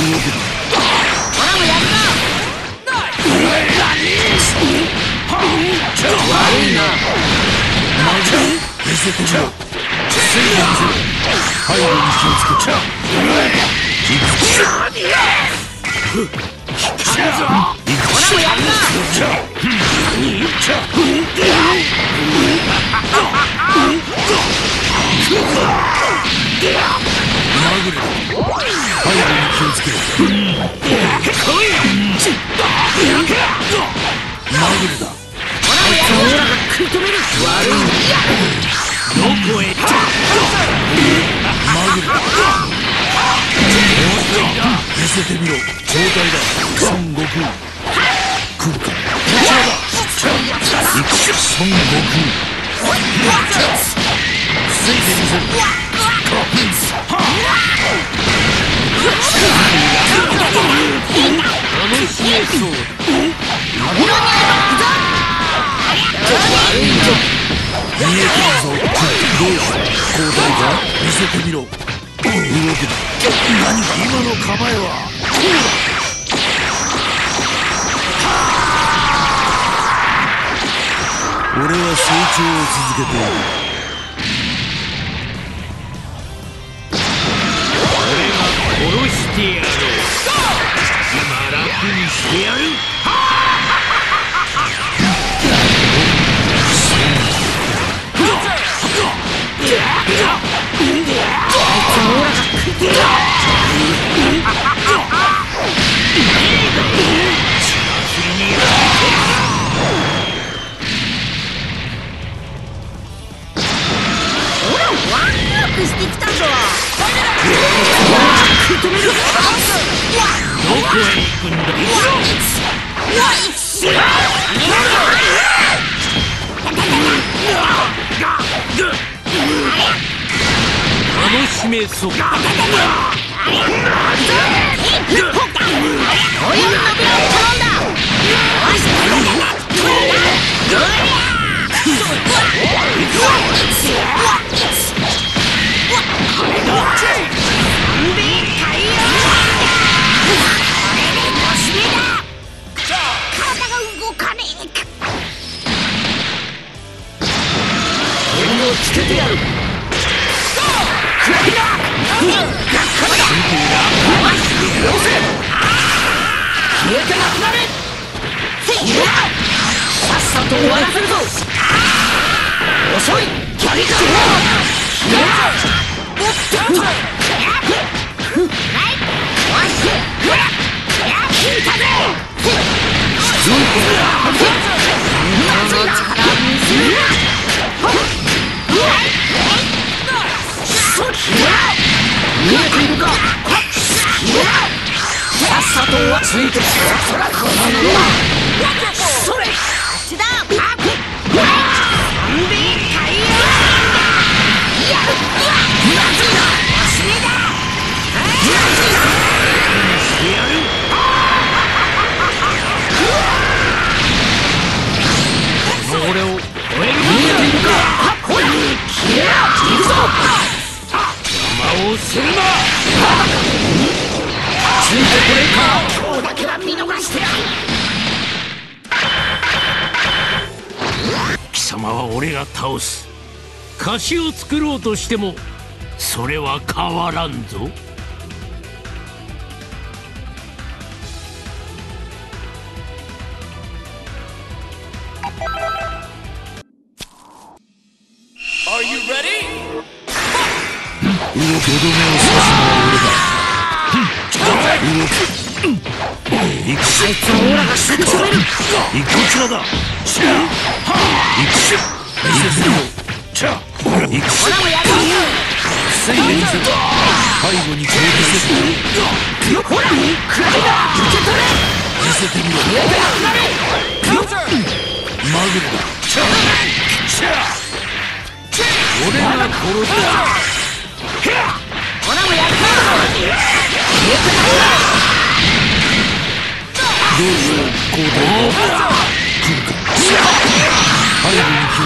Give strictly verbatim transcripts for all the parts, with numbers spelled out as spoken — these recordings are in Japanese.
貸しを作ろうとしてもそれは変わらんぞ。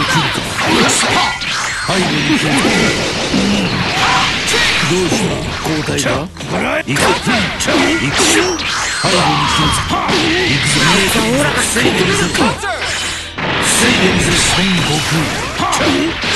どうした態か。行く。行く。背後に気をつけ。行くぞ。オーラが水で水。水で水。孫悟空。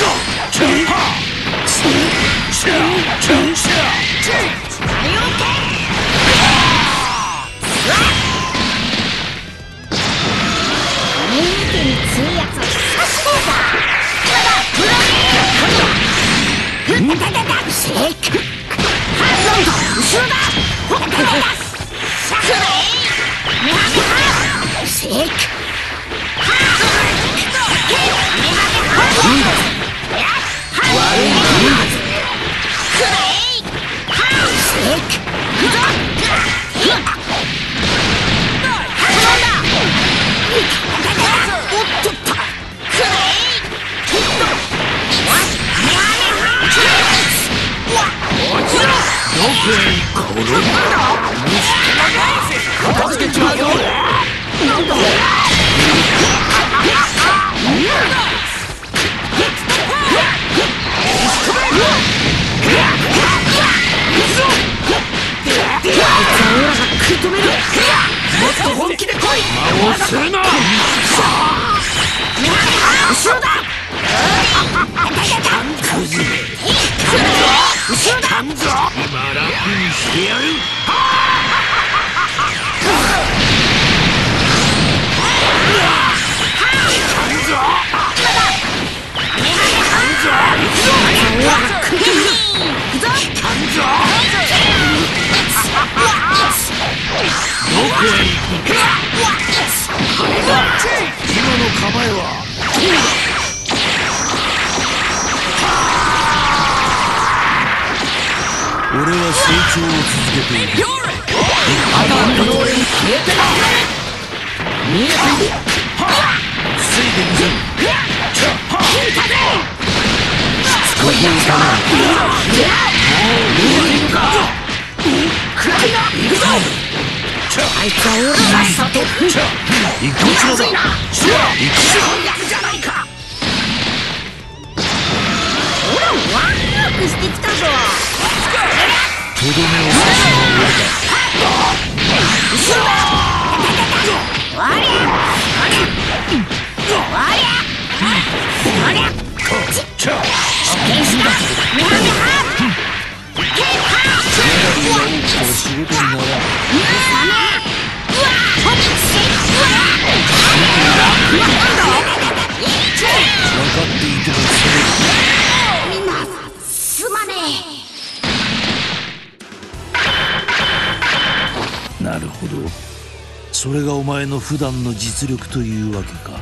なるほど。それがお前の普段の実力というわけか。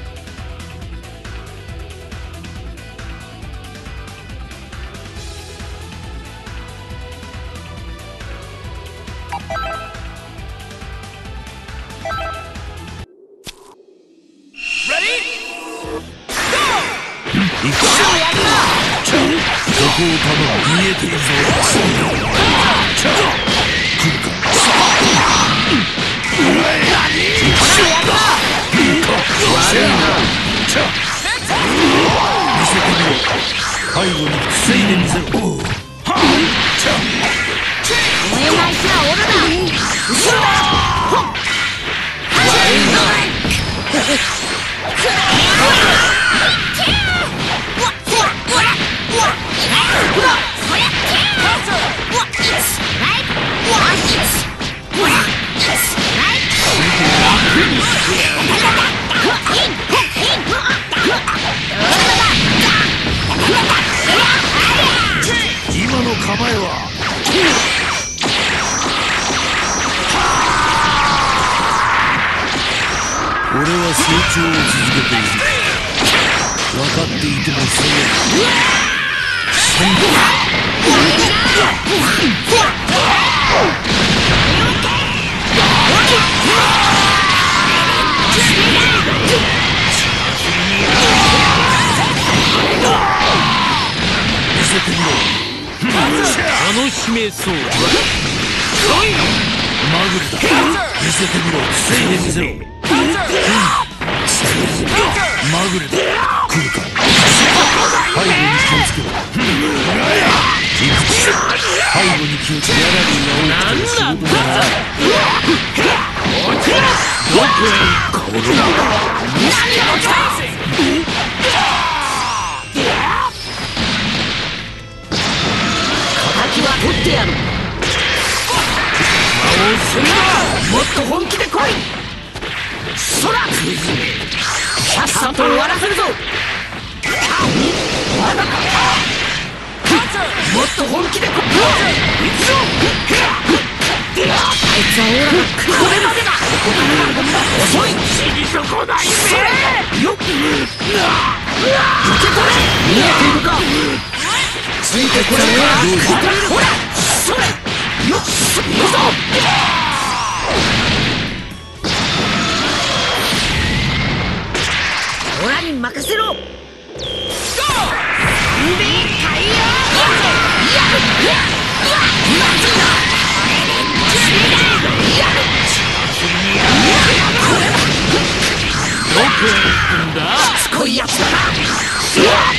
楽しめそうだ。 マグルだ。見せてみろ。防いでみせろ。マグルだ。来るか。背後に気をつけろ。行く。 背後に気をつけギャラリーが多くて仕事だな。 どこへ行くのだ。 敵は取ってやる。 魔をするな。 もっと本気で来い。そらさっさと終わらせるぞ。もっと本気で来い。行くぞ。あいつはオーラがこれまでだ。遅い。 死に損ないぜ。 よっ受け取れ。見えているか。ついてこれ。ほらそれよっ行くぞ。オラに任せろ。 どこへ行くんだ。 しつこいやつだな。